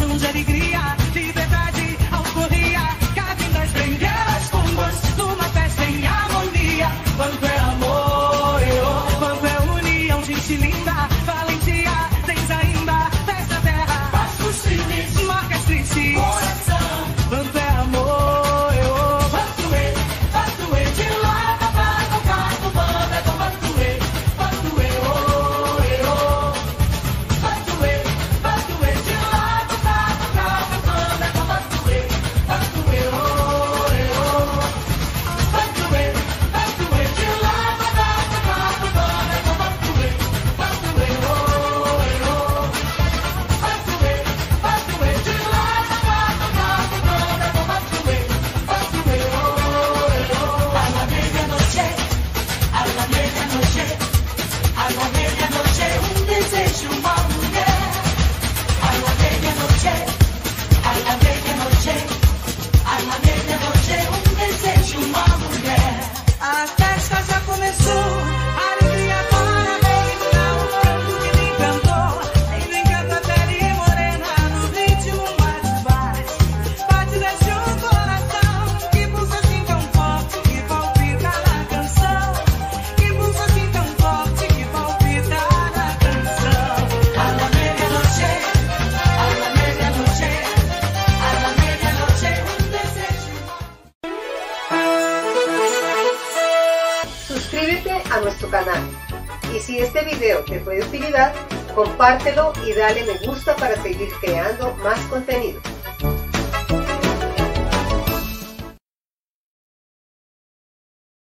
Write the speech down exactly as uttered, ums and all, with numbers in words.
de alegria, liberdade, alforria, cabem das bandeiras tumbas, numa festa em harmonia. Quando é amor, eu, quando é união, gente linda, valentia, tens ainda, festa terra, baixa os times, marcas tristes, coração. Quando é amor, eu, Bantuê, Bantuê, de lá pra cá, tocar no banda, com Bantuê, Bantuê, oh, eu, Bantuê, Bantuê, de lá pra cá, tocar no banda, com Bantuê, Bantuê, oh, eu, Bantuê, Bantuê, de lá pra cá, tocar no banda, com Bantuê, Bantuê, oh, eu, Bantuê, Bantuê, de lá pra cá, tocar no banda, com Bantuê, Bantuê, oh, eu. A la medianoche, a la medianoche, a la medianoche, um desejo, uma mulher. A la medianoche, a la medianoche, a la medianoche, um desejo, uma mulher. A festa já começou, a alegria para reinar, o canto que me encantou, ele encanta a pele morena, no ritmo mais baixo. Bate desce o coração, que pulsa assim tão forte, que palpita na canção, que pulsa assim tão forte, que palpita na canção. A la medianoche, a la medianoche, a la medianoche, um desejo. Suscríbete a nuestro canal y si este video te fue de utilidad, compártelo y dale me gusta para seguir creando más contenido.